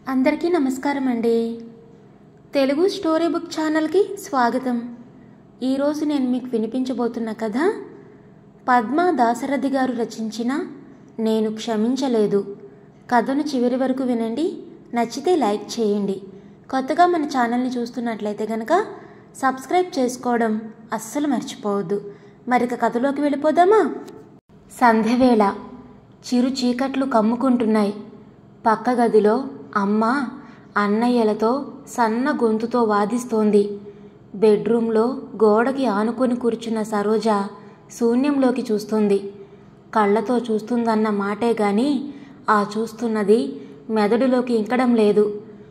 అందరికీ నమస్కారం అండి. తెలుగు స్టోరీ బుక్ ఛానల్కి స్వాగతం. ఈరోజు నేను మీకు వినిపించబోతున్న కథ పద్మా దాశరథి గారు రచించిన నేను క్షమించలేదు. కథను చివరి వరకు వినండి. నచ్చితే లైక్ చేయండి. కొత్తగా మన ఛానల్ని చూస్తున్నట్లయితే కనుక సబ్స్క్రైబ్ చేసుకోవడం అస్సలు మర్చిపోవద్దు. మరిక కథలోకి వెళ్ళిపోదామా? సంధ్యవేళ చిరు చీకట్లు కమ్ముకుంటున్నాయి. పక్క గదిలో అమ్మ అన్నయ్యలతో సన్న గొంతుతో వాదిస్తోంది. బెడ్రూమ్లో గోడకి ఆనుకొని కూర్చున్న సరోజ శూన్యంలోకి చూస్తుంది. కళ్ళతో చూస్తుందన్న మాటే గాని ఆ చూస్తున్నది మెదడులోకి ఇంకడం లేదు.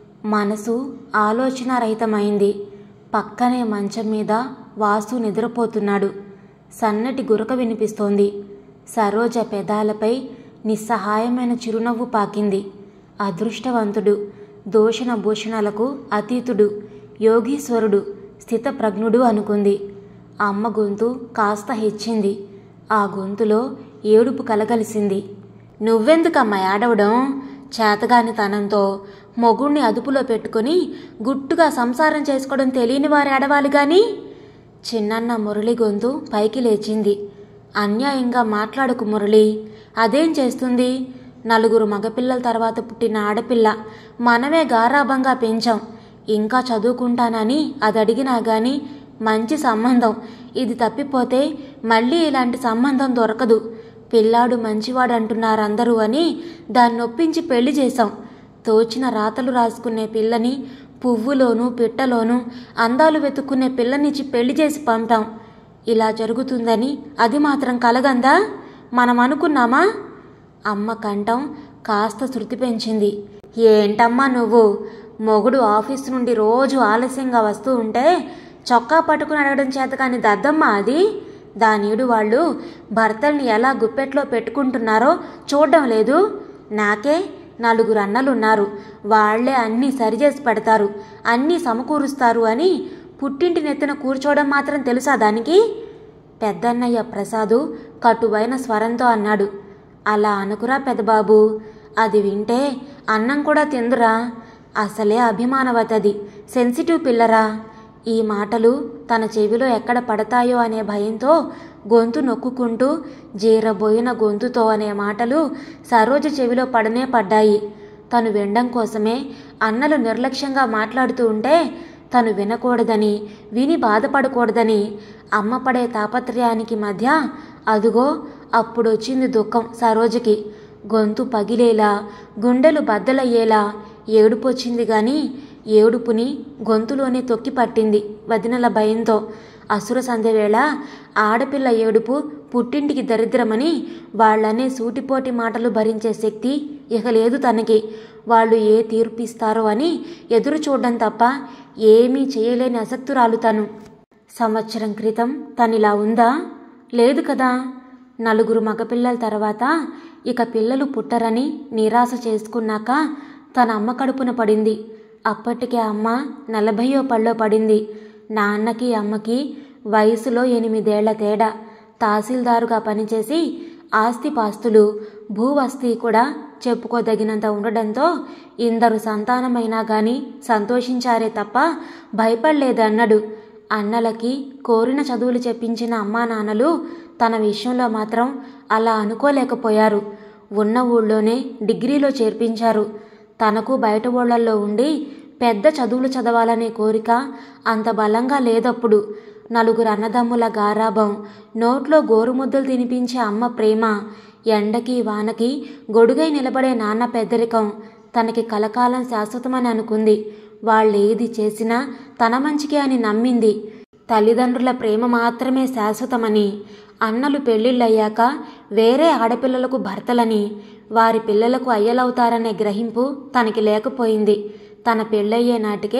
మనసు ఆలోచనారహితమైంది. పక్కనే మంచం మీద వాసు నిద్రపోతున్నాడు. సన్నటి గురక వినిపిస్తోంది. సరోజ పెదాలపై నిస్సహాయమైన చిరునవ్వు పాకింది. అదృష్టవంతుడు, దోషణ భూషణాలకు అతీతుడు, యోగీశ్వరుడు, స్థితప్రజ్ఞుడు అనుకుంది. అమ్మ గొంతు కాస్త హెచ్చింది. ఆ గొంతులో ఏడుపు కలగలిసింది. నువ్వెందుకమ్మా ఏడవడం? చేతగాని తనంతో మొగుణ్ణి అదుపులో పెట్టుకుని గుట్టుగా సంసారం చేసుకోవడం తెలియని వారు ఏడవాలి గాని. చిన్నన్న మురళి గొంతు పైకి లేచింది. అన్యాయంగా మాట్లాడుకు మురళి. అదేం చేస్తుంది? నలుగురు మగపిల్లల తర్వాత పుట్టిన ఆడపిల్ల. మనమే గారాబంగా పెంచాం. ఇంకా చదువుకుంటానని అది అడిగినా గాని మంచి సంబంధం ఇది తప్పిపోతే మళ్ళీ ఇలాంటి సంబంధం దొరకదు. పిల్లాడు మంచివాడు అంటున్నారు అందరూ అని దాన్ని ఒప్పించి పెళ్లి చేశాం. తోచిన రాతలు రాసుకునే పిల్లని పువ్వులోనూ పిట్టలోనూ అందాలు వెతుక్కునే పిల్లనిచ్చి పెళ్లి చేసి పంపాం. ఇలా జరుగుతుందని అది మాత్రం కలగందా? మనం అనుకున్నామా? అమ్మ కంఠం కాస్త శృతి పెంచింది. ఏంటమ్మా నువ్వు? మొగుడు ఆఫీసు నుండి రోజు ఆలస్యంగా వస్తూ ఉంటే చొక్కా పట్టుకుని అడగడం చేత కాని దద్దమ్మా అది. దానీడు వాళ్ళు భర్తల్ని ఎలా గుప్పెట్లో పెట్టుకుంటున్నారో చూడడం లేదు. నాకే నలుగురు అన్నలున్నారు. వాళ్లే అన్నీ సరిచేసి పెడతారు, అన్నీ సమకూరుస్తారు అని పుట్టింటి నెత్తిన కూర్చోవడం మాత్రం తెలుసా దానికి? పెద్దన్నయ్య ప్రసాదు కటువైన స్వరంతో అన్నాడు. అలా అనుకురా పెద్దబాబు. అది వింటే అన్నం కూడా తిందురా. అసలే అభిమానవతది, సెన్సిటివ్ పిల్లరా. ఈ మాటలు తన చెవిలో ఎక్కడ పడతాయో అనే భయంతో గొంతు నొక్కుంటూ జీరబోయిన గొంతుతో అనే మాటలు సరోజ చెవిలో పడనే పడ్డాయి. తను వినడం కోసమే అన్నలు నిర్లక్ష్యంగా మాట్లాడుతూ ఉంటే తను వినకూడదని, విని బాధపడకూడదని అమ్మ పడే తాపత్రయానికి మధ్య అదుగో అప్పుడొచ్చింది దుఃఖం సరోజకి. గొంతు పగిలేలా, గుండెలు బద్దలయ్యేలా ఏడుపొచ్చింది గాని ఏడుపుని గొంతులోనే తొక్కి పట్టింది వదినల భయంతో. అసుర సంధ్యవేళ ఆడపిల్ల ఏడుపు పుట్టింటికి దరిద్రమని వాళ్ళనే సూటిపోటి మాటలు భరించే శక్తి ఇక లేదు తనకి. వాళ్ళు ఏ తీర్పిస్తారో అని ఎదురు చూడడం తప్ప ఏమీ చేయలేని అసక్తురాలు తను. సంవత్సరం క్రితం తనిలా ఉందా? లేదు కదా. నలుగురు మగపిల్లల తర్వాత ఇక పిల్లలు పుట్టరని నిరాశ చేసుకున్నాక తన అమ్మ కడుపున పడింది. అప్పటికే అమ్మ 40వ పళ్ళో పడింది. నాన్నకి అమ్మకి వయసులో 8 ఏళ్ల తేడా. తహసీల్దారుగా పనిచేసి ఆస్తిపాస్తులు, భూవస్తీ కూడా చెప్పుకోదగినంత ఉండడంతో ఇందరు సంతానమైనా గాని సంతోషించారే తప్ప భయపడలేదన్నాడు. అన్నలకి కోరిన చదువులు చెప్పించిన అమ్మా నాన్నలు తన విషయంలో మాత్రం అలా అనుకోలేకపోయారు. ఉన్న ఊళ్ళోనే డిగ్రీలో చేర్పించారు. తనకు బయట ఊళ్ళల్లో ఉండి పెద్ద చదువులు చదవాలనే కోరిక అంత బలంగా లేదప్పుడు. నలుగురు అన్నదమ్ముల గారాబం, నోట్లో గోరుముద్దలు తినిపించే అమ్మ ప్రేమ, ఎండకి వానకి గొడుగై నిలబడే నాన్న పెద్దరికం తనకి కలకాలం శాశ్వతమని అనుకుంది. వాళ్ళేది చేసినా తన మంచికే అని నమ్మింది. తల్లిదండ్రుల ప్రేమ మాత్రమే శాశ్వతమని, అన్నలు పెళ్లిళ్ళయ్యాక వేరే ఆడపిల్లలకు భర్తలని, వారి పిల్లలకు అయ్యలవుతారనే గ్రహింపు తనకి లేకపోయింది. తన పెళ్ళయ్యే నాటికే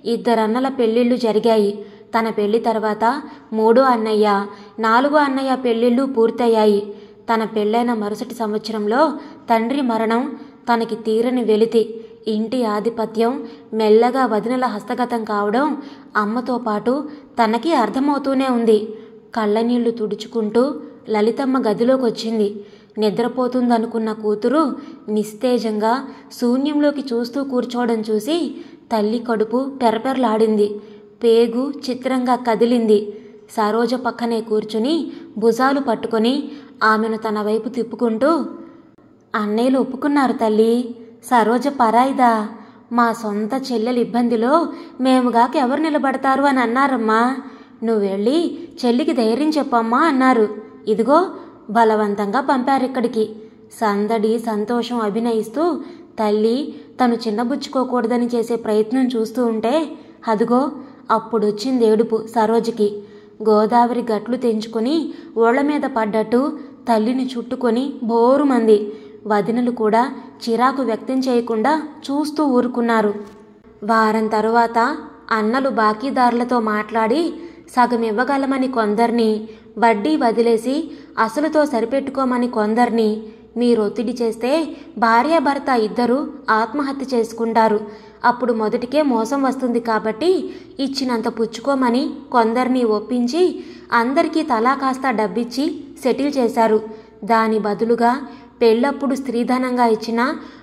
2 అన్నల పెళ్లిళ్ళు జరిగాయి. తన పెళ్లి తర్వాత 3వ అన్నయ్య, 4వ అన్నయ్య పెళ్లిళ్ళు పూర్తయ్యాయి. తన పెళ్ళైన మరుసటి సంవత్సరంలో తండ్రి మరణం తనకి తీరని వెలితి. ఇంటి ఆధిపత్యం మెల్లగా వదినల హస్తగతం కావడం అమ్మతో పాటు తనకి అర్థమవుతూనే ఉంది. కళ్ళనీళ్లు తుడుచుకుంటూ లలితమ్మ గదిలోకొచ్చింది. నిద్రపోతుందనుకున్న కూతురు నిస్తేజంగా శూన్యంలోకి చూస్తూ కూర్చోవడం చూసి తల్లి కడుపు పెరపెరలాడింది. పేగు చిత్రంగా కదిలింది. సరోజ పక్కనే కూర్చుని భుజాలు పట్టుకొని ఆమెను తన వైపు తిప్పుకుంటూ, అన్నయ్యలు ఒప్పుకున్నారు తల్లి. సరోజ పరాయిదా. మా సొంత చెల్లెలు ఇబ్బందిలో మేముగాక ఎవరు నిలబడతారు అని అన్నారమ్మా. నువ్వెళ్ళి చెల్లికి ధైర్యం చెప్పమ్మా అన్నారు. ఇదిగో బలవంతంగా పంపారిక్కడికి. సందడి సంతోషం అభినయిస్తూ తల్లి తను చిన్నబుచ్చుకోకూడదని చేసే ప్రయత్నం చూస్తూ ఉంటే అదిగో అప్పుడొచ్చింది ఏడుపు సరోజకి. గోదావరి గట్లు తెంచుకొని ఓళ్ల మీద పడ్డట్టు తల్లిని చుట్టుకొని బోరుమంది. వదినలు కూడా చిరాకు వ్యక్తం చేయకుండా చూస్తూ ఊరుకున్నారు. వారం తరువాత అన్నలు బాకీదారులతో మాట్లాడి సగం ఇవ్వగలమని కొందరిని, వడ్డీ వదిలేసి అసలుతో సరిపెట్టుకోమని కొందరిని, మీరొత్తిడి చేస్తే భార్యాభర్త ఇద్దరూ ఆత్మహత్య చేసుకుంటారు, అప్పుడు మొదటికే మోసం వస్తుంది కాబట్టి ఇచ్చినంత పుచ్చుకోమని కొందరిని ఒప్పించి అందరికీ తలా కాస్త డబ్బిచ్చి సెటిల్ చేశారు. దాని బదులుగా పెళ్ళప్పుడు స్త్రీధనంగా ఇచ్చిన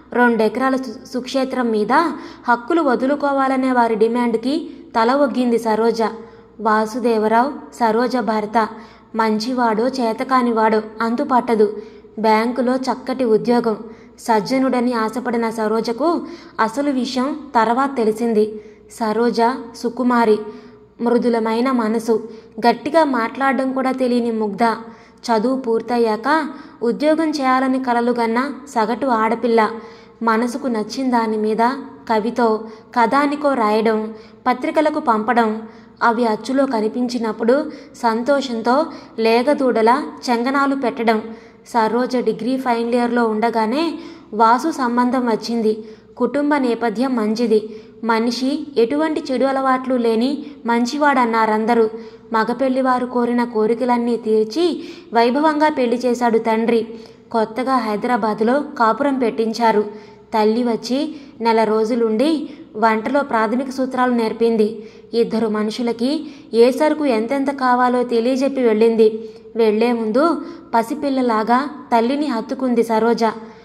2 ఎకరాల సుక్షేత్రం మీద హక్కులు వదులుకోవాలనే వారి డిమాండ్కి తల ఒగ్గింది సరోజ. వాసుదేవరావు సరోజ భర్త. మంచివాడో చేతకానివాడో అంతుపట్టదు. బ్యాంకులో చక్కటి ఉద్యోగం. సజ్జనుడని ఆశపడిన సరోజకు అసలు విషయం తర్వాత తెలిసింది. సరోజ సుకుమారి, మృదులమైన మనసు, గట్టిగా మాట్లాడడం కూడా తెలియని ముగ్ధ. చదువు పూర్తయ్యాక ఉద్యోగం చేయాలని కలలుగన్న సగటు ఆడపిల్ల. మనసుకు నచ్చిన దాని మీద కవితో కథానికో రాయడం, పత్రికలకు పంపడం, అవి అచ్చులో కనిపించినప్పుడు సంతోషంతో లేగదూడలా చెంగనాలు పెట్టడం. సరోజ డిగ్రీ ఫైనల్ ఇయర్లో ఉండగానే వాసు సంబంధం వచ్చింది. కుటుంబ నేపథ్యం మంచిది. మనిషి ఎటువంటి చెడు అలవాట్లు లేని మంచివాడన్నారందరూ. మగపెళ్లివారు కోరిన కోరికలన్నీ తీర్చి వైభవంగా పెళ్లి చేశాడు తండ్రి. కొత్తగా హైదరాబాదులో కాపురం పెట్టించారు. తల్లి వచ్చి నెల రోజులుండి వంటలో ప్రాథమిక సూత్రాలు నేర్పింది. 2 మనుషులకి ఏ సరుకు ఎంతెంత కావాలో తెలియజెప్పి వెళ్ళింది. వెళ్లే ముందు పసిపిల్లలాగా తల్లిని హత్తుకుంది సరోజ.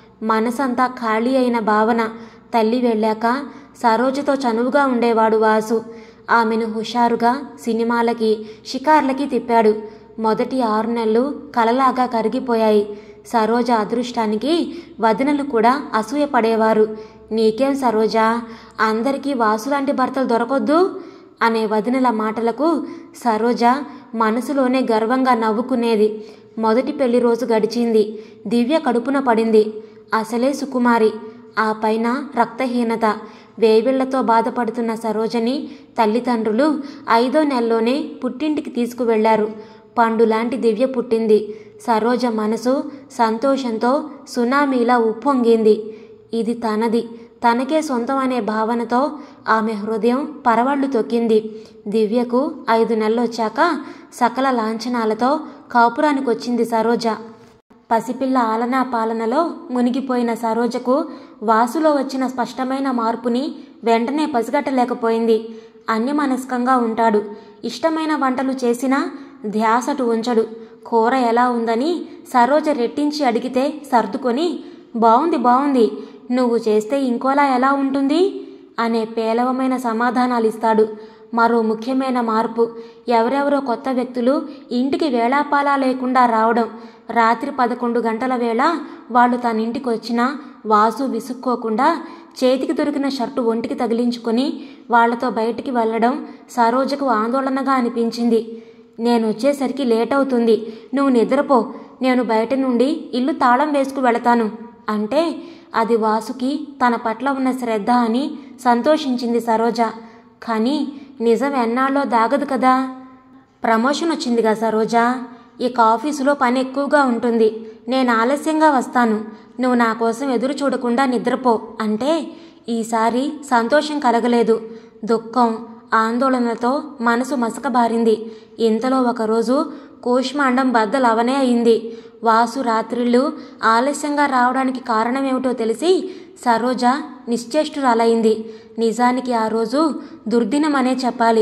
మనసంతా ఖాళీ అయిన భావన. తల్లి వెళ్ళాక సరోజతో చనువుగా ఉండేవాడు వాసు. ఆమెను హుషారుగా సినిమాలకి షికార్లకి తిప్పాడు. మొదటి 6 నెలలు కలలాగా కరిగిపోయాయి. సరోజ అదృష్టానికి వదినలు కూడా అసూయపడేవారు. నీకేం సరోజా, అందరికీ వాసులాంటి భర్తలు దొరకొద్దు అనే వదినల మాటలకు సరోజ మనసులోనే గర్వంగా నవ్వుకునేది. మొదటి పెళ్లి రోజు గడిచింది. దివ్య కడుపున పడింది. అసలే సుకుమారి, ఆ పైన రక్తహీనత. వేవిళ్లతో బాధపడుతున్న సరోజని తల్లిదండ్రులు 5వ నెలలోనే పుట్టింటికి తీసుకువెళ్లారు. పండులాంటి దివ్య పుట్టింది. సరోజ మనసు సంతోషంతో సునామీలా ఉప్పొంగింది. ఇది తనది, తనకే సొంతం అనే భావనతో ఆమె హృదయం పరవళ్లు తొక్కింది. దివ్యకు 5 నెలలొచ్చాక సకల లాంఛనాలతో కాపురానికొచ్చింది సరోజ. పసిపిల్ల ఆలనా పాలనలో మునిగిపోయిన సరోజకు వాసులో వచ్చిన స్పష్టమైన మార్పుని వెంటనే పసిగట్టలేకపోయింది. అన్యమనస్కంగా ఉంటాడు. ఇష్టమైన వంటలు చేసినా ధ్యాసటు ఉంచడు. కూర ఎలా ఉందని సరోజ రెట్టించి అడిగితే సర్దుకొని, బావుంది బావుంది, నువ్వు చేస్తే ఇంకోలా ఎలా ఉంటుంది అనే పేలవమైన సమాధానాలిస్తాడు. మరో ముఖ్యమైన మార్పు, ఎవరెవరో కొత్త వ్యక్తులు ఇంటికి వేళాపాలా లేకుండా రావడం. రాత్రి 11 గంటల వేళ వాళ్ళు తన ఇంటికి వచ్చినా వాసు విసుక్కోకుండా చేతికి దొరికిన షర్టు ఒంటికి తగిలించుకొని వాళ్లతో బయటికి వెళ్ళడం సరోజకు ఆందోళనగా అనిపించింది. నేనొచ్చేసరికి లేట్ అవుతుంది, నువ్వు నిద్రపో, నేను బయట నుండి ఇల్లు తాళం వేసుకు వెళతాను అంటే అది వాసుకి తన పట్ల ఉన్న శ్రద్ధ అని సంతోషించింది సరోజ. కానీ నిజం ఎన్నాళ్ళో దాగదు కదా. ప్రమోషన్ వచ్చిందిగా సరోజా, ఇక ఆఫీసులో పని ఎక్కువగా ఉంటుంది, నేను ఆలస్యంగా వస్తాను, నువ్వు నా కోసం ఎదురు చూడకుండా నిద్రపో అంటే ఈసారి సంతోషం కలగలేదు. దుఃఖం, ఆందోళనతో మనసు మసకబారింది. ఇంతలో ఒకరోజు కూష్మాండం బద్దలవనే అయింది. వాసు రాత్రిళ్ళు ఆలస్యంగా రావడానికి కారణమేమిటో తెలిసి సరోజ నిశ్చేష్టురాలైంది. నిజానికి ఆ రోజు దుర్దినమనే చెప్పాలి.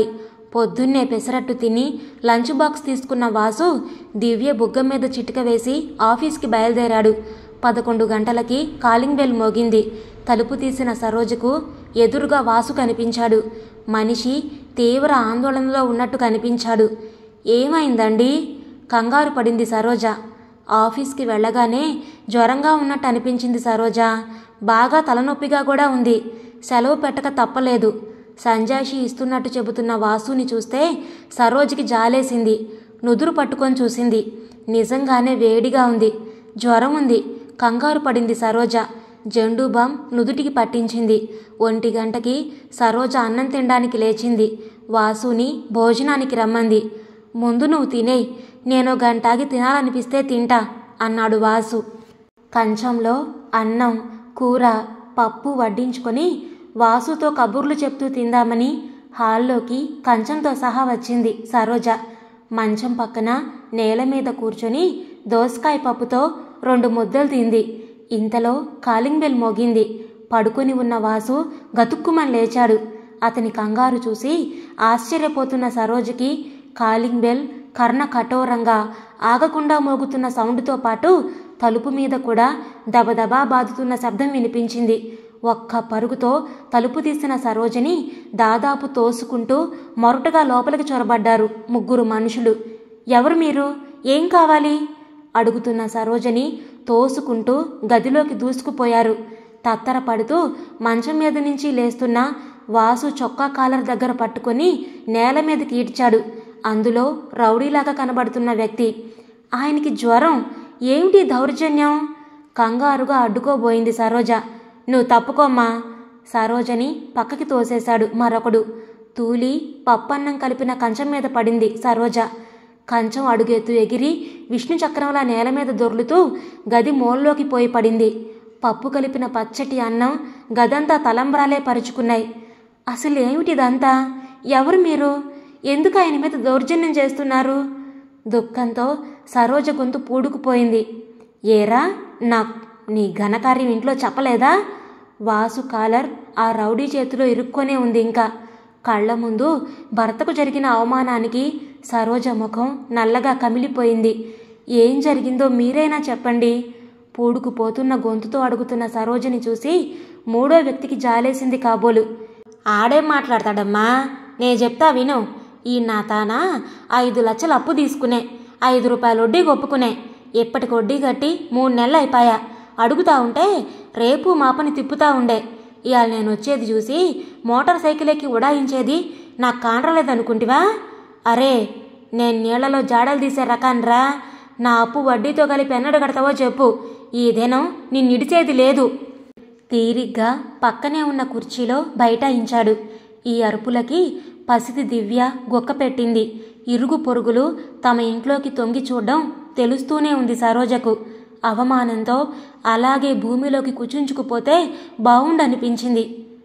పొద్దున్నే పెసరట్టు తిని లంచ్ బాక్స్ తీసుకున్న వాసు దివ్య బుగ్గ మీద చిటిక వేసి ఆఫీస్కి బయలుదేరాడు. 11 గంటలకి కాలింగ్ బెల్ మోగింది. తలుపు తీసిన సరోజకు ఎదురుగా వాసు కనిపించాడు. మనిషి తీవ్ర ఆందోళనలో ఉన్నట్టు కనిపించాడు. ఏమైందండి? కంగారు పడింది సరోజ. ఆఫీస్కి వెళ్ళగానే జ్వరంగా ఉన్నట్టు అనిపించింది సరోజ. బాగా తలనొప్పిగా కూడా ఉంది. సెలవు పెట్టక తప్పలేదు. సంజాయిషి ఇస్తున్నట్టు చెబుతున్న వాసుని చూస్తే సరోజకి జాలేసింది. నుదురు పట్టుకొని చూసింది. నిజంగానే వేడిగా ఉంది. జ్వరం ఉంది. కంగారు పడింది సరోజ. జెండు బామ్ నుదుటికి పట్టించింది. 1 గంటకి సరోజ అన్నం తినడానికి లేచింది. వాసుని భోజనానికి రమ్మంది. ముందు నువ్వు తినేయ్, నేను గంటాగి తినాలనిపిస్తే తింటా అన్నాడు వాసు. కంచంలో అన్నం, కూర, పప్పు వడ్డించుకొని వాసుతో కబుర్లు చెప్తూ తిందామని హాల్లోకి కంచంతో సహా వచ్చింది సరోజ. మంచం పక్కన నేల మీద కూర్చొని దోసకాయ పప్పుతో 2 ముద్దలు తింది. ఇంతలో కాలింగ్ బెల్ మోగింది. పడుకొని ఉన్న వాసు గతుక్కుమని లేచాడు. అతని కంగారు చూసి ఆశ్చర్యపోతున్న సరోజకి కాలింగ్ బెల్ కర్ణ కఠోరంగా ఆగకుండా మోగుతున్న సౌండ్తో పాటు తలుపు మీద కూడా దబదబా బాదుతున్న శబ్దం వినిపించింది. ఒక్క పరుగుతో తలుపు తీసిన సరోజని దాదాపు తోసుకుంటూ మొరటుగా లోపలికి చొరబడ్డారు 3 మనుషులు. ఎవరు మీరు? ఏం కావాలి? అడుగుతున్న సరోజని తోసుకుంటూ గదిలోకి దూసుకుపోయారు. తత్తరపడుతూ మంచం మీద నుంచి లేస్తున్న వాసు చొక్కా కాలర్ దగ్గర పట్టుకొని నేల మీదకి ఈడ్చాడు. అందులో రౌడీలాగా కనబడుతున్న వ్యక్తి. ఆయనకి జ్వరం. ఏమిటి దౌర్జన్యం? కంగారుగా అడ్డుకోబోయింది సరోజ. నువ్వు తప్పుకోమ్మా. సరోజని పక్కకి తోసేశాడు మరొకడు. తూలి పప్పన్నం కలిపిన కంచం మీద పడింది సరోజ. కంచం అడుగెత్తు ఎగిరి విష్ణు చక్రంలా నేల మీద దొర్లుతూ గది మూలలోకి పోయి పడింది. పప్పు కలిపిన పచ్చటి అన్నం గదంతా తలంబ్రాలే పరుచుకున్నాయి. అసలు ఏమిటిదంతా? ఎవరు మీరు? ఎందుకు ఆయన మీద దౌర్జన్యం చేస్తున్నారు? దుఃఖంతో సరోజ గొంతు పూడుకుపోయింది. ఏరా, నీ ఘనకార్యం ఇంట్లో చెప్పలేదా? వాసు కాలర్ ఆ రౌడీ చేతిలో ఇరుక్కొనే ఉంది. ఇంకా కళ్ల ముందు భర్తకు జరిగిన అవమానానికి సరోజ ముఖం నల్లగా కమిలిపోయింది. ఏం జరిగిందో మీరైనా చెప్పండి. పూడుకుపోతున్న గొంతుతో అడుగుతున్న సరోజని చూసి 3వ వ్యక్తికి జాలేసింది కాబోలు. ఆడేం మాట్లాడతాడమ్మా? నే చెప్తా విను. ఈ నా తాన 5 లక్షలు అప్పు తీసుకునే, 5 రూపాయలు వడ్డీకి ఒప్పుకునే. ఇప్పటికి వడ్డీ కట్టి 3 నెలలు అయిపోయా. అడుగుతా ఉంటే రేపు మాపని తిప్పుతా ఉండే. ఇవాళ నేను వచ్చేది చూసి మోటార్ సైకిల్ ఎక్కి ఉడాయించేది నాకు కానరలేదనుకుంటివా? అరే, నేను నీళ్లలో జాడలు తీసే రకాన్రా. నా అప్పు వడ్డీతో కలిపి ఎన్నడు కడతావో చెప్పు. ఈ దినం నిన్నిడిచేది లేదు. తీరిగ్గా పక్కనే ఉన్న కుర్చీలో బైఠాయించాడు. ఈ అరుపులకి పసిది దివ్య గొక్క పెట్టింది. ఇరుగు పొరుగులు తమ ఇంట్లోకి తొంగి చూడడం తెలుస్తూనే ఉంది సరోజకు. అవమానంతో అలాగే భూమిలోకి కుచుంచుకుపోతే బావుండనిపించింది.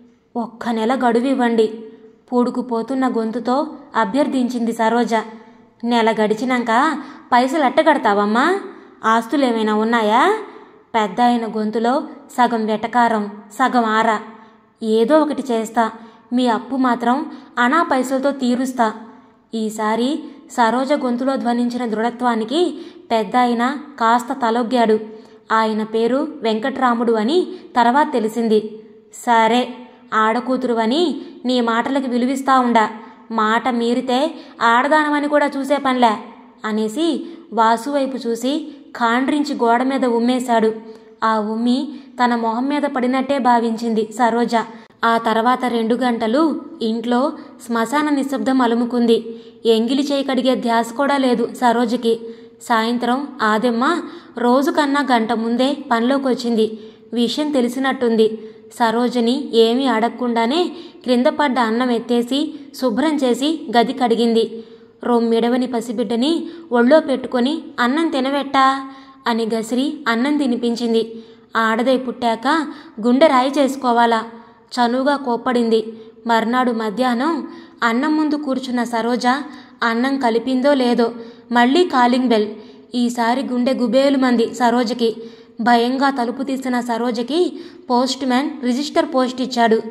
1 నెల గడువివ్వండి, పూడుకుపోతున్న గొంతుతో అభ్యర్థించింది సరోజ. నెల గడిచినాక పైసలు ఎట్టగడతావమ్మా? ఆస్తులేమైనా ఉన్నాయా? పెద్ద అయిన గొంతులో సగం వెటకారం, సగం ఆర. ఏదో ఒకటి చేస్తా, మీ అప్పు మాత్రం అనా పైసలతో తీరుస్తా. ఈసారి సరోజ గొంతులో ధ్వనించిన దృఢత్వానికి పెద్ద ఆయన కాస్త తలొగ్గాడు. ఆయన పేరు వెంకట్రాముడు అని తర్వాత తెలిసింది. సరే, ఆడకూతురువని నీ మాటలకు విలువిస్తా ఉండా. మాట మీరితే ఆడదానమని కూడా చూసే పనిలే అనేసి వాసు వైపు చూసి ఖాండ్రించి గోడ మీద ఉమ్మేశాడు. ఆ ఉమ్మి తన మొహం మీద పడినట్టే భావించింది సరోజ. ఆ తర్వాత 2 గంటలు ఇంట్లో శ్మశాన నిశ్శబ్దం అలుముకుంది. ఎంగిలి చేయి కడిగే ధ్యాస కూడా లేదు సరోజకి. సాయంత్రం ఆదెమ్మ రోజుకన్నా గంట ముందే పనిలోకి వచ్చింది. విషయం తెలిసినట్టుంది. సరోజని ఏమీ అడగకుండానే క్రింద పడ్డ అన్నం ఎత్తేసి శుభ్రం చేసి గది కడిగింది. రొమ్మిడవని పసిబిడ్డని ఒళ్ళో పెట్టుకొని అన్నం తినవెట్టా అని గసిరి అన్నం తినిపించింది. ఆడదై పుట్టాక గుండె రాయి చేసుకోవాలా? చనువుగా కోప్పడింది. మర్నాడు మధ్యాహ్నం అన్నం ముందు కూర్చున్న సరోజ అన్నం కలిపిందో లేదో మళ్ళీ కాలింగ్ బెల్. ఈసారి గుండె గుబేలుమంది సరోజకి. భయంగా తలుపు తీసిన సరోజకి పోస్ట్ మ్యాన్ రిజిస్టర్ పోస్ట్ ఇచ్చాడు.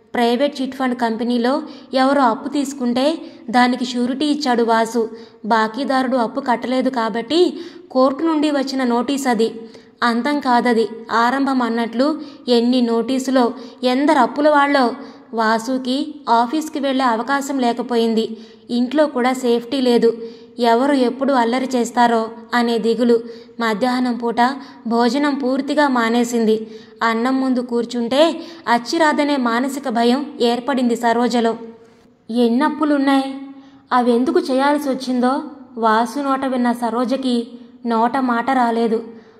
ప్రైవేట్ చిట్ ఫండ్ కంపెనీలో ఎవరో అప్పు తీసుకుంటే దానికి షూరిటీ ఇచ్చాడు వాసు. బాకీదారుడు అప్పు కట్టలేదు కాబట్టి కోర్టు నుండి వచ్చిన నోటీస్ అది. అంతం కాదది, ఆరంభం అన్నట్లు ఎన్ని నోటీసులో, ఎందరు అప్పుల వాళ్ళో. వాసుకి ఆఫీస్కి వెళ్ళే అవకాశం లేకపోయింది. ఇంట్లో కూడా సేఫ్టీ లేదు. ఎవరు ఎప్పుడు అల్లరి చేస్తారో అనే దిగులు. మధ్యాహ్నం పూట భోజనం పూర్తిగా మానేసింది. అన్నం ముందు కూర్చుంటే అచ్చిరాదనే మానసిక భయం ఏర్పడింది సరోజలో. ఎన్నప్పులున్నాయి, అవెందుకు చేయాల్సి వచ్చిందో వాసు నోట విన్న సరోజకి నోట మాట రాలేదు.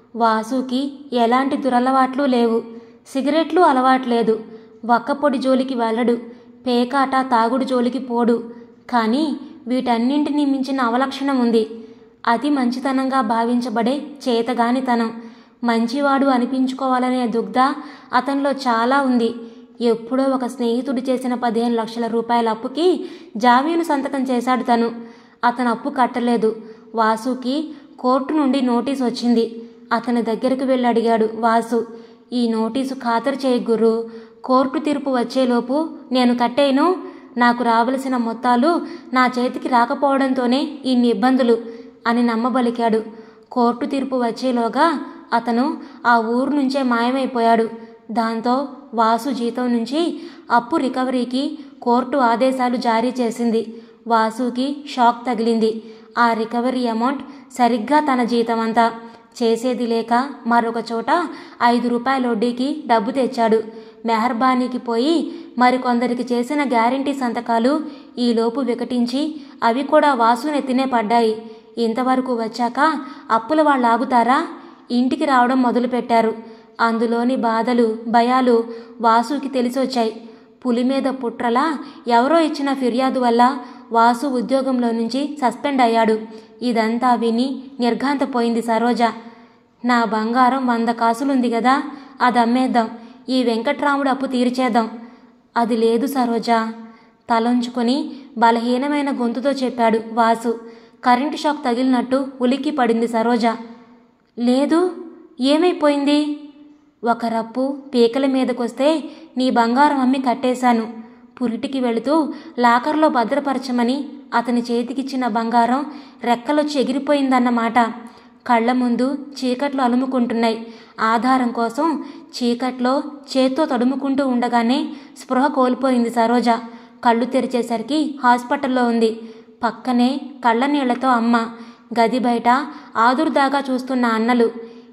వాసుకి ఎలాంటి దురలవాట్లు లేవు. సిగరెట్లు అలవాట్లేదు. వక్కపొడి జోలికి వెళ్ళడు. పేకాట తాగుడు జోలికి పోడు. కానీ వీటన్నింటినీ మించిన అవలక్షణం ఉంది. అతి మంచితనంగా భావించబడే చేతగానితనం. మంచివాడు అనిపించుకోవాలనే దుగ్ధ అతనిలో చాలా ఉంది. ఎప్పుడో ఒక స్నేహితుడు చేసిన 15 లక్షల రూపాయల అప్పుకి జామీను సంతకం చేశాడు తను. అతను అప్పు కట్టలేదు. వాసుకి కోర్టు నుండి నోటీస్ వచ్చింది. అతని దగ్గరకు వెళ్ళి అడిగాడు వాసు, ఈ నోటీసు ఖాతరు చేయి గుర్రు. కోర్టు తీర్పు వచ్చేలోపు నేను కట్టేయను. నాకు రావలసిన మొత్తాలు నా చేతికి రాకపోవడంతోనే ఇన్ని ఇబ్బందులు అని నమ్మబలికాడు. కోర్టు తీర్పు వచ్చేలోగా అతను ఆ ఊరు నుంచే మాయమైపోయాడు. దాంతో వాసు జీతం నుంచి అప్పు రికవరీకి కోర్టు ఆదేశాలు జారీ చేసింది. వాసుకి షాక్ తగిలింది. ఆ రికవరీ అమౌంట్ సరిగ్గా తన జీతం అంతా. చేసేది లేక మరొక చోట 5 రూపాయల వడ్డీకి డబ్బు తెచ్చాడు. మెహర్బానీకి పోయి మరికొందరికి చేసిన గ్యారంటీ సంతకాలు ఈలోపు వికటించి అవి కూడా వాసు నెత్తినే పడ్డాయి. ఇంతవరకు వచ్చాక అప్పుల వాళ్ళు ఆగుతారా? ఇంటికి రావడం మొదలుపెట్టారు. అందులోని బాధలు, భయాలు వాసుకి తెలిసొచ్చాయి. పులి మీద పుట్రలా ఎవరో ఇచ్చిన ఫిర్యాదు వల్ల వాసు ఉద్యోగంలో నుంచి సస్పెండ్ అయ్యాడు. ఇదంతా విని నిర్ఘాంతపోయింది సరోజ. నా బంగారం 100 కాసులుంది కదా, అది అమ్మేద్దాం. ఈ వెంకట్రాముడు అప్పు తీర్చేద్దాం. అది లేదు సరోజ, తలంచుకొని బలహీనమైన గొంతుతో చెప్పాడు వాసు. కరెంటు షాక్ తగిలినట్టు ఉలిక్కి పడింది సరోజ. లేదు, ఏమైపోయింది? ఒక రప్పు పీకల మీదకొస్తే నీ బంగారం అమ్మి కట్టేశాను. పురిటికి వెళుతూ లాకర్లో భద్రపరచమని అతని చేతికిచ్చిన బంగారం రెక్కలొచ్చి ఎగిరిపోయిందన్నమాట. కళ్ల ముందు చీకట్లు అలుముకుంటున్నాయి. ఆధారం కోసం చీకట్లో చేత్తో తడుముకుంటూ ఉండగానే స్పృహ కోల్పోయింది సరోజ. కళ్ళు తెరిచేసరికి హాస్పిటల్లో ఉంది. పక్కనే కళ్ళ నీళ్లతో అమ్మ. గది బయట ఆదుర్దాగా చూస్తున్న అన్నలు.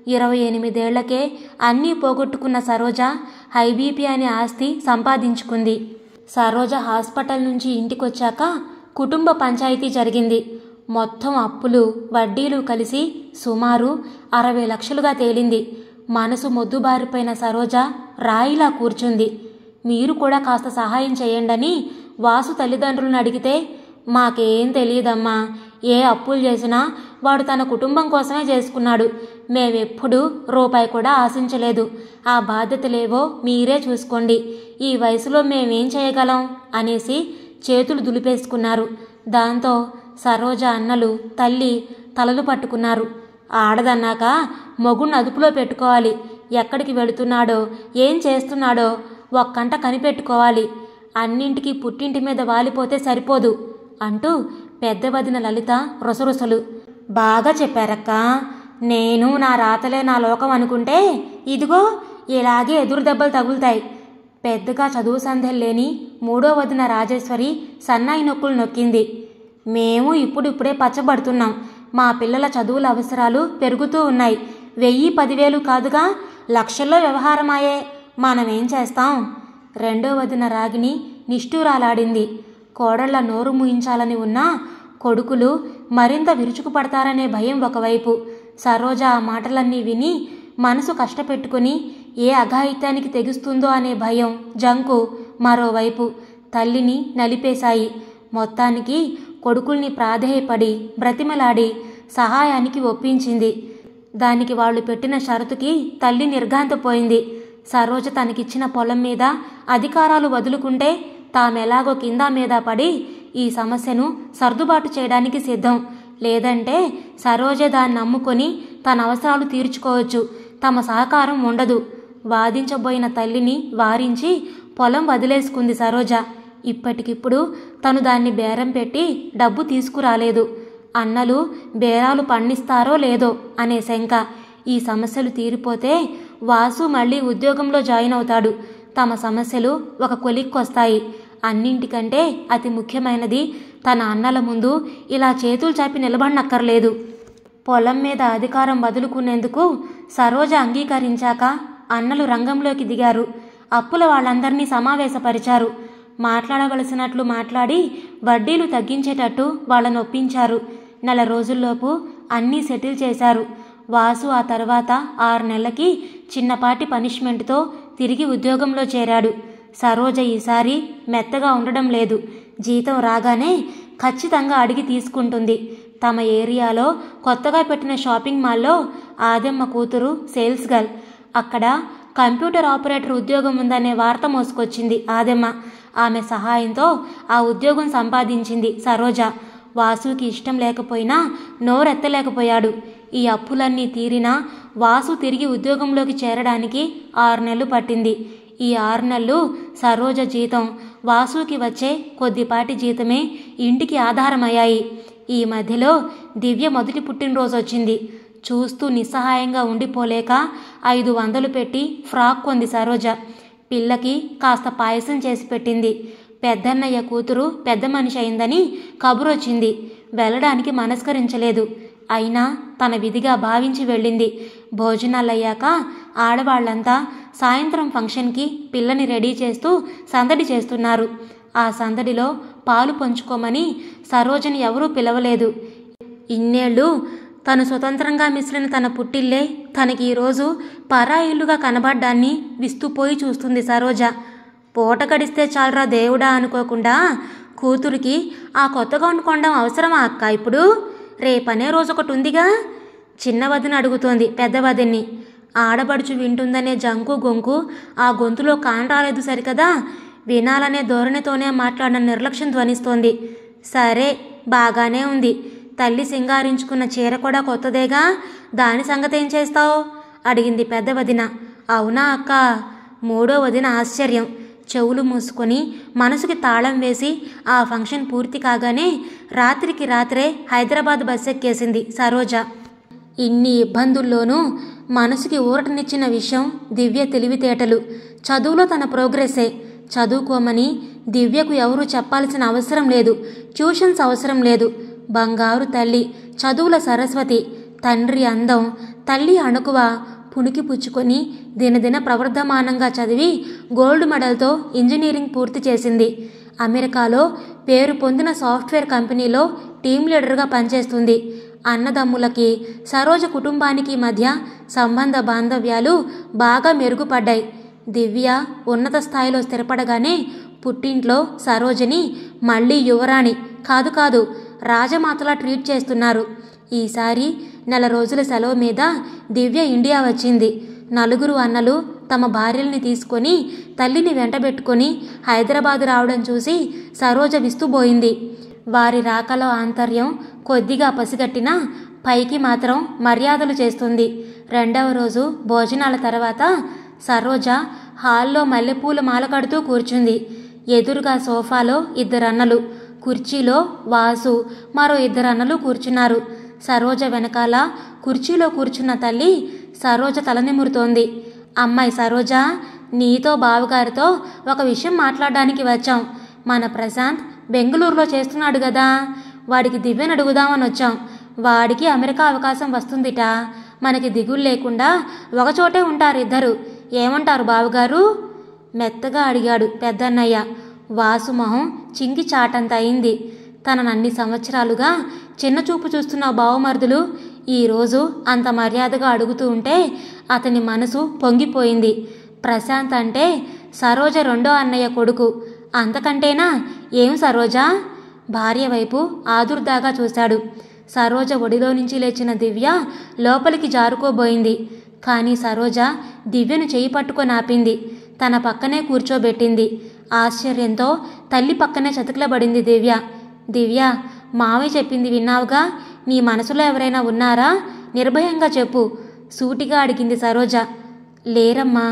28 ఏళ్లకే అన్నీ పోగొట్టుకున్న సరోజ హైబీపీ అనే ఆస్తి సంపాదించుకుంది. సరోజ హాస్పిటల్ నుంచి ఇంటికొచ్చాక కుటుంబ పంచాయతీ జరిగింది. మొత్తం అప్పులు వడ్డీలు కలిసి సుమారు 60 లక్షలుగా తేలింది. మనసు మొద్దుబారిపోయిన సరోజ రాయిలా కూర్చుంది. మీరు కూడా కాస్త సహాయం చేయండని వాసు తల్లిదండ్రులను అడిగితే, మాకేం తెలియదమ్మా, ఏ అప్పులు చేసినా వాడు తన కుటుంబం కోసమే చేసుకున్నాడు. మేమెప్పుడు రూపాయి కూడా ఆశించలేదు. ఆ బాధ్యతలేవో మీరే చూసుకోండి. ఈ వయసులో మేమేం చేయగలం అనేసి చేతులు దులిపేసుకున్నారు. దాంతో సరోజ అన్నలు తల్లి తలలు పట్టుకున్నారు. ఆడదన్నాక మొగుణ్ణి అదుపులో పెట్టుకోవాలి. ఎక్కడికి వెళుతున్నాడో, ఏం చేస్తున్నాడో ఒక్కంట కనిపెట్టుకోవాలి. అన్నింటికీ పుట్టింటి మీద వాలిపోతే సరిపోదు అంటూ పెద్ద వదిన లలిత రొసరొసలు. బాగా చెప్పారక్క. నేను నా రాతలే నా లోకం అనుకుంటే ఇదిగో ఇలాగే ఎదురు దెబ్బలు తగులుతాయి. పెద్దగా చదువు సంధ్యలేని 3వ వదిన రాజేశ్వరి సన్నాయి నొక్కులు నొక్కింది. మేము ఇప్పుడిప్పుడే పచ్చబడుతున్నాం. మా పిల్లల చదువుల అవసరాలు పెరుగుతూ ఉన్నాయి. 1000-10,000 కాదుగా, లక్షల్లో వ్యవహారమాయే. మనమేం చేస్తాం? 2వ వదిన రాగిని నిష్ఠూరాలాడింది. కోడళ్ల నోరు మూయించాలని ఉన్నా కొడుకులు మరింత విరుచుకుపడతారనే భయం ఒకవైపు. సరోజ ఆ మాటలన్నీ విని మనసు కష్టపెట్టుకుని ఏ అఘాయిత్యానికి తెగుస్తుందో అనే భయం, జంకు మరోవైపు తల్లిని నలిపేశాయి. మొత్తానికి కొడుకుల్ని ప్రాధేయపడి బ్రతిమలాడి సహాయానికి ఒప్పించింది. దానికి వాళ్ళు పెట్టిన షరతుకి తల్లి నిర్ఘాంతపోయింది. సరోజ తనకిచ్చిన పొలం మీద అధికారాలు వదులుకుంటే తామెలాగో కింద మీద పడి ఈ సమస్యను సర్దుబాటు చేయడానికి సిద్ధం. లేదంటే సరోజ దాన్ని నమ్ముకొని తన అవసరాలు తీర్చుకోవచ్చు. తమ సహకారం ఉండదు. వాదించబోయిన తల్లిని వారించి పొలం వదిలేసుకుంది సరోజ. ఇప్పటికిప్పుడు తను దాన్ని బేరం పెట్టి డబ్బు తీసుకురాలేదు. అన్నలు బేరాలు పండిస్తారో లేదో అనే శంక. ఈ సమస్యలు తీరిపోతే వాసు మళ్ళీ ఉద్యోగంలో జాయిన్ అవుతాడు. తమ సమస్యలు ఒక కొలిక్కొస్తాయి. అన్నింటికంటే అతి ముఖ్యమైనది తన అన్నల ముందు ఇలా చేతులు చాపి నిలబడనక్కర్లేదు. పొలం మీద అధికారం వదులుకునేందుకు సరోజ అంగీకరించాక అన్నలు రంగంలోకి దిగారు. అప్పుల వాళ్ళందరినీ సమావేశపరిచారు. మాట్లాడవలసినట్లు మాట్లాడి వడ్డీలు తగ్గించేటట్టు వాళ్ళను ఒప్పించారు. నెల రోజుల్లోపు అన్నీ సెటిల్ చేశారు. వాసు ఆ తర్వాత 6 నెలలకి చిన్నపాటి పనిష్మెంట్తో తిరిగి ఉద్యోగంలో చేరాడు. సరోజ ఈసారి మెత్తగా ఉండడం లేదు. జీతం రాగానే ఖచ్చితంగా అడిగి తీసుకుంటుంది. తమ ఏరియాలో కొత్తగా పెట్టిన షాపింగ్ మాల్లో ఆదెమ్మ కూతురు సేల్స్ గర్ల్. అక్కడ కంప్యూటర్ ఆపరేటర్ ఉద్యోగం ఉందనే వార్త మోసుకొచ్చింది ఆదెమ్మ. ఆమె సహాయంతో ఆ ఉద్యోగం సంపాదించింది సరోజ. వాసుకి ఇష్టం లేకపోయినా నోరెత్తలేకపోయాడు. ఈ అప్పులన్నీ తీరినా వాసు తిరిగి ఉద్యోగంలోకి చేరడానికి 6 నెలలు పట్టింది. ఈ 6 నెలలు సరోజ జీతం, వాసుకి వచ్చే కొద్దిపాటి జీతమే ఇంటికి ఆధారమయ్యాయి. ఈ మధ్యలో దివ్య మొదటి పుట్టినరోజు వచ్చింది. చూస్తూ నిస్సహాయంగా ఉండిపోలేక 500 పెట్టి ఫ్రాక్ కొంది సరోజ. పిల్లకి కాస్త పాయసం చేసి పెట్టింది. పెద్దన్నయ్య కూతురు పెద్ద మనిషి అయిందని కబురొచ్చింది. వెళ్ళడానికి మనస్కరించలేదు. అయినా తన విధిగా భావించి వెళ్ళింది. భోజనాలయ్యాక ఆడవాళ్లంతా సాయంత్రం ఫంక్షన్కి పిల్లని రెడీ చేస్తూ సందడి చేస్తున్నారు. ఆ సందడిలో పాలు పంచుకోమని సరోజని ఎవరూ పిలవలేదు. ఇన్నేళ్ళు తను స్వతంత్రంగా మిసిలిన తన పుట్టిల్లే తనకి ఈరోజు పరాయిల్లుగా కనబడ్డాన్ని విస్తుపోయి చూస్తుంది సరోజ. పూట గడిస్తే చాలరా దేవుడా అనుకోకుండా కూతురికి ఆ కొత్తగా వండుకోవడం అవసరమా అక్క? ఇప్పుడు రేపనే రోజు ఒకటి ఉందిగా. చిన్న వదిన అడుగుతోంది పెద్ద వదిన్ని. ఆడబడుచు వింటుందనే జంకు గొంకు ఆ గొంతులో కానరాలేదు సరికదా. వినాలనే ధోరణితోనే మాట్లాడిన నిర్లక్ష్యం ధ్వనిస్తోంది. సరే బాగానే ఉంది. తల్లి సింగారించుకున్న చీర కూడా కొత్తదేగా, దాని సంగతేం చేస్తావు అడిగింది పెద్ద వదిన. అవునా అక్క? మూడో వదిన ఆశ్చర్యం. చెవులు మూసుకొని మనసుకి తాళం వేసి ఆ ఫంక్షన్ పూర్తి కాగానే రాత్రికి రాత్రే హైదరాబాద్ బస్ ఎక్కేసింది సరోజ. ఇన్ని ఇబ్బందుల్లోనూ మనసుకి ఊరటనిచ్చిన విషయం దివ్య తెలివితేటలు. చదువులో తన ప్రోగ్రెస్సే. చదువుకోమని దివ్యకు ఎవరూ చెప్పాల్సిన అవసరం లేదు. ట్యూషన్స్ అవసరం లేదు. బంగారు తల్లి, చదువుల సరస్వతి. తండ్రి అందం, తల్లి అణుకువ పుణికి పుచ్చుకొని దినదిన ప్రవర్ధమానంగా చదివి గోల్డ్ మెడల్తో ఇంజనీరింగ్ పూర్తి చేసింది. అమెరికాలో పేరు పొందిన సాఫ్ట్వేర్ కంపెనీలో టీం లీడర్గా పనిచేస్తుంది. అన్నదమ్ములకి సరోజ కుటుంబానికి మధ్య సంబంధ బాంధవ్యాలు బాగా మెరుగుపడ్డాయి. దివ్య ఉన్నత స్థాయిలో స్థిరపడగానే పుట్టింట్లో సరోజని మళ్ళీ యువరాణి కాదు రాజమాతలా ట్రీట్ చేస్తున్నారు. ఈసారి నెల రోజుల సెలవు మీద దివ్య ఇండియా వచ్చింది. 4 అన్నలు తమ భార్యల్ని తీసుకొని తల్లిని వెంటబెట్టుకొని హైదరాబాద్ రావడం చూసి సరోజ విస్తుబోయింది. వారి రాకలో ఆంతర్యం కొద్దిగా పసిగట్టినా పైకి మాత్రం మర్యాదలు చేస్తుంది. 2వ రోజు భోజనాల తర్వాత సరోజ హాల్లో మల్లెపూల మాల కడుతూ కూర్చుంది. ఎదురుగా సోఫాలో 2 అన్నలు, కుర్చీలో వాసు, మరో 2 అన్నలు కూర్చున్నారు. సరోజ వెనకాల కుర్చీలో కూర్చున్న తల్లి సరోజ తలనిమురుతోంది. అమ్మాయి సరోజ, నీతో బావగారితో ఒక విషయం మాట్లాడడానికి వచ్చాం. మన ప్రశాంత్ బెంగళూరులో చేస్తున్నాడు కదా, వాడికి దివ్యను అడుగుదామని వచ్చాం. వాడికి అమెరికా అవకాశం వస్తుందిట. మనకి దిగులు లేకుండా ఒకచోటే ఉంటారు ఇద్దరు. ఏమంటారు బావగారు? మెత్తగా అడిగాడు పెద్దన్నయ్య. వాసు మొహం చింగి చాటంత అయింది. తననన్ని సంవత్సరాలుగా చిన్నచూపు చూస్తున్న బావమరుదులు ఈరోజు అంత మర్యాదగా అడుగుతూ ఉంటే అతని మనసు పొంగిపోయింది. ప్రశాంత్ అంటే సరోజ 2వ అన్నయ్య కొడుకు. అంతకంటేనా? ఏం సరోజా? భార్య వైపు ఆదుర్దాగా చూశాడు. సరోజ ఒడిలో నుంచి లేచిన దివ్య లోపలికి జారుకోబోయింది. కానీ సరోజ దివ్యను చేయి పట్టుకొని ఆపింది. తన పక్కనే కూర్చోబెట్టింది. ఆశ్చర్యంతో తల్లి పక్కనే చతికిలబడింది దివ్య. దివ్య, మావయ్య చెప్పింది విన్నావుగా? నీ మనసులో ఎవరైనా ఉన్నారా? నిర్భయంగా చెప్పు సూటిగా అడిగింది సరోజ. లేరమ్మా,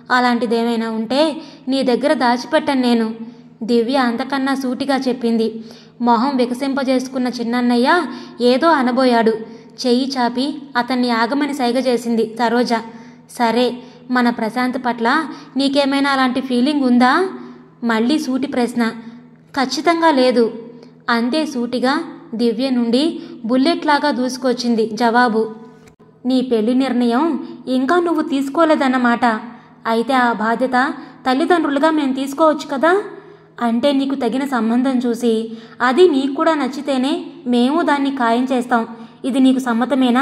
అలాంటిదేమైనా ఉంటే నీ దగ్గర దాచిపెట్టను నేను. దివ్య అంతకన్నా సూటిగా చెప్పింది. మొహం వికసింపజేసుకున్న చిన్నన్నయ్య ఏదో అనబోయాడు. చెయ్యి చాపి అతన్ని ఆగమని సైగ చేసింది సరోజ. సరే, మన ప్రశాంత్ పట్ల నీకేమైనా అలాంటి ఫీలింగ్ ఉందా? మళ్ళీ సూటి ప్రశ్న. ఖచ్చితంగా లేదు. అంతే సూటిగా దివ్య నుండి బుల్లెట్లాగా దూసుకొచ్చింది జవాబు. నీ పెళ్లి నిర్ణయం ఇంకా నువ్వు తీసుకోలేదన్నమాట. అయితే ఆ బాధ్యత తల్లిదండ్రులుగా మేము తీసుకోవచ్చు కదా. అంటే నీకు తగిన సంబంధం చూసి అది నీకు కూడా నచ్చితేనే మేము దాన్ని ఖాయం చేస్తాం. ఇది నీకు సమ్మతమేనా?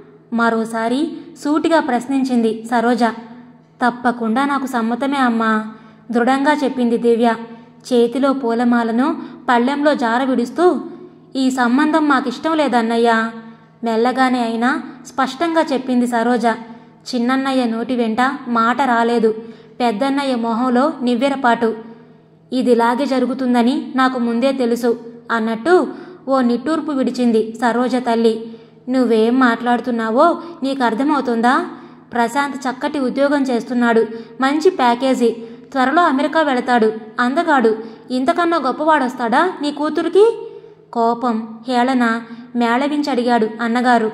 మరోసారి సూటిగా ప్రశ్నించింది సరోజ. తప్పకుండా నాకు సమ్మతమే అమ్మా, దృఢంగా చెప్పింది దివ్య. చేతిలో పూలమాలను పళ్ళెంలో జార విడుస్తూ, ఈ సంబంధం మాకిష్టం లేదన్నయ్యా, మెల్లగానే అయినా స్పష్టంగా చెప్పింది సరోజ. చిన్నన్నయ్య నోటి వెంట మాట రాలేదు. పెద్దన్నయ్య మొహంలో నివ్వెరపాటు. ఇదిలాగే జరుగుతుందని నాకు ముందే తెలుసు అన్నట్టు ఓ నిట్టూర్పు విడిచింది సరోజ తల్లి. నువ్వేం మాట్లాడుతున్నావో నీకు అర్థమవుతుందా? ప్రశాంత్ చక్కటి ఉద్యోగం చేస్తున్నాడు, మంచి ప్యాకేజీ, త్వరలో అమెరికా వెళతాడు. అందగాడు. ఇంతకన్నా గొప్పవాడొస్తాడా నీ కూతురికి? కోపం, హేళన మేళవించడిగాడు అన్నగారు.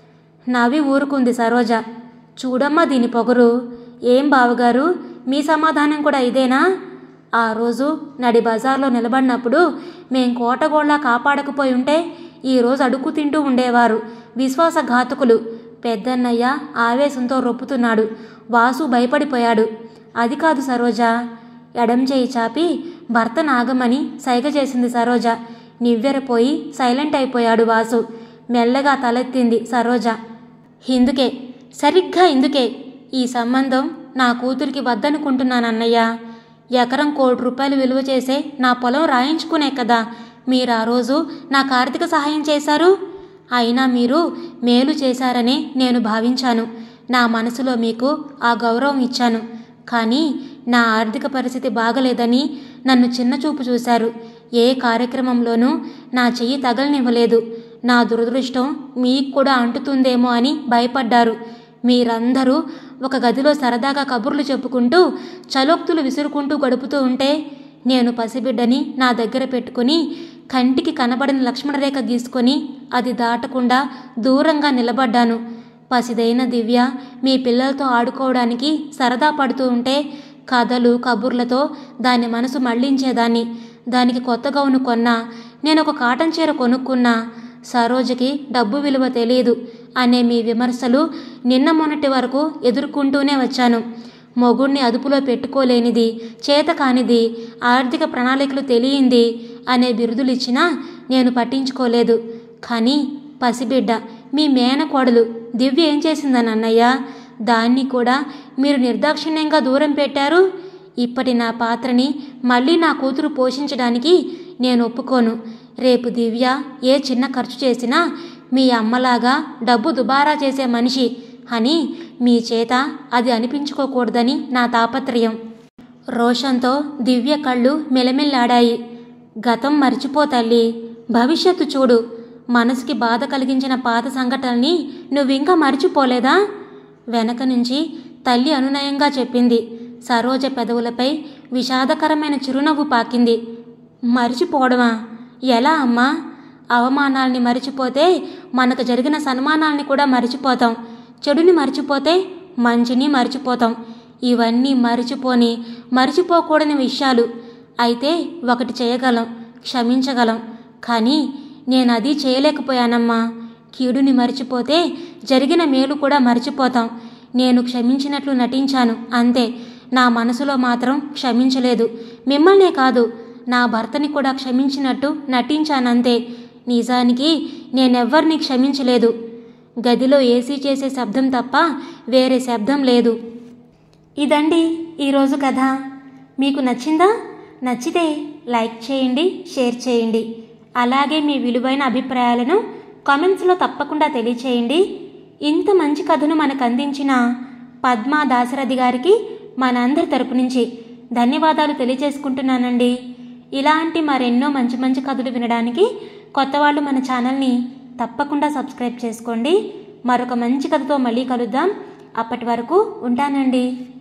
నవ్వి ఊరుకుంది సరోజ. చూడమ్మా దీని పొగరు. ఏం బావగారు, మీ సమాధానం కూడా ఇదేనా? ఆ రోజు నడి బజార్లో నిలబడినప్పుడు మేం కోటగోళ్లా కాపాడకపోయి ఉంటే ఈరోజు అడుక్కు తింటూ ఉండేవారు విశ్వాసఘాతకులు. పెద్దన్నయ్య ఆవేశంతో రొప్పుతున్నాడు. వాసు భయపడిపోయాడు. అది కాదు సరోజ. ఎడం చేయి చాపి భర్త నాగమని సైగ చేసింది సరోజ. నివ్వెరపోయి సైలెంట్ అయిపోయాడు వాసు. మెల్లగా తలెత్తింది సరోజ. ఇందుకే, సరిగ్గా ఇందుకే ఈ సంబంధం నా కూతురికి వద్దనుకుంటున్నానన్నయ్య. ఎకరం ₹1,00,00,000 విలువ చేసే నా పొలం రాయించుకునే కదా మీరు ఆ రోజు నాకు ఆర్థిక సహాయం చేశారు. అయినా మీరు మేలు చేశారనే నేను భావించాను. నా మనసులో మీకు ఆ గౌరవం ఇచ్చాను. కానీ నా ఆర్థిక పరిస్థితి బాగలేదని నన్ను చిన్నచూపు చూశారు. ఏ కార్యక్రమంలోనూ నా చెయ్యి తగలనివ్వలేదు. నా దురదృష్టం మీకు కూడా అంటుతుందేమో అని భయపడ్డారు. మీరందరూ ఒక గదిలో సరదాగా కబుర్లు చెప్పుకుంటూ చలోక్తులు విసురుకుంటూ గడుపుతూ ఉంటే నేను పసిబిడ్డని నా దగ్గర పెట్టుకుని కంటికి కనబడిన లక్ష్మణరేఖ గీసుకొని అది దాటకుండా దూరంగా నిలబడ్డాను. పసిదైన దివ్య మీ పిల్లలతో ఆడుకోవడానికి సరదా పడుతూ ఉంటే కథలు కబుర్లతో దాని మనసు మళ్లించేదాన్ని. దానికి కొత్త గౌను కొన్నా, నేను ఒక కాటన్ చీర కొనుక్కున్నా. సరోజకి డబ్బు విలువ తెలియదు అనే మీ విమర్శలు నిన్న మొన్నటి వరకు ఎదుర్కొంటూనే వచ్చాను. మొగుణ్ణి అదుపులో పెట్టుకోలేనిది, చేత కానిది, ఆర్థిక ప్రణాళికలు తెలియంది అనే బిరుదులిచ్చినా నేను పట్టించుకోలేదు. కానీ పసిబిడ్డ, మీ మేనకోడలు దివ్య ఏం చేసిందని అన్నయ్య? దాన్ని కూడా మీరు నిర్దాక్షిణ్యంగా దూరం పెట్టారు. ఇప్పటి నా పాత్రని మళ్ళీ నా కూతురు పోషించడానికి నేను ఒప్పుకోను. రేపు దివ్య ఏ చిన్న ఖర్చు చేసినా మీ అమ్మలాగా డబ్బు దుబారా చేసే మనిషి అని మీ చేత అది అనిపించుకోకూడదని నా తాపత్రయం. రోషంతో దివ్య కళ్ళు మెలమెల్లాడాయి. గతం మర్చిపో తల్లి, భవిష్యత్తు చూడు. మనసుకి బాధ కలిగించిన పాత సంఘటనల్ని నువ్వింకా మర్చిపోలేదా? వెనక నుంచి తల్లి అనునయంగా చెప్పింది. సరోజ పెదవులపై విషాదకరమైన చిరునవ్వు పాకింది. మరిచిపోవడమా? ఎలా అమ్మా? అవమానాల్ని మరిచిపోతే మనకు జరిగిన సన్మానాల్ని కూడా మరిచిపోతాం. చెడుని మరిచిపోతే మంచిని మరిచిపోతాం. ఇవన్నీ మరిచిపోకూడని విషయాలు. అయితే ఒకటి చేయగలం, క్షమించగలం. కానీ నేనది చేయలేకపోయానమ్మా. కీడుని మరిచిపోతే జరిగిన మేలు కూడా మరిచిపోతాం. నేను క్షమించినట్లు నటించాను అంతే. నా మనసులో మాత్రం క్షమించలేదు. మిమ్మల్నే కాదు, నా భర్తని కూడా క్షమించినట్టు నటించానంతే. నిజానికి నేనెవ్వరినీ క్షమించలేదు. గదిలో ఏసీ చేసే శబ్దం తప్ప వేరే శబ్దం లేదు. ఇదండి ఈరోజు కథ. మీకు నచ్చిందా? నచ్చితే లైక్ చేయండి, షేర్ చేయండి. అలాగే మీ విలువైన అభిప్రాయాలను కామెంట్స్లో తప్పకుండా తెలియచేయండి. ఇంత మంచి కథను మనకు అందించిన పద్మా దాశరథి గారికి మనందరి తరపు నుంచి ధన్యవాదాలు తెలియజేసుకుంటున్నానండి. ఇలాంటి మరెన్నో మంచి మంచి కథలు వినడానికి కొత్త వాళ్ళు మన ఛానల్ని తప్పకుండా సబ్స్క్రైబ్ చేసుకోండి. మరొక మంచి కథతో మళ్ళీ కలుద్దాం. అప్పటి వరకు ఉంటానండి.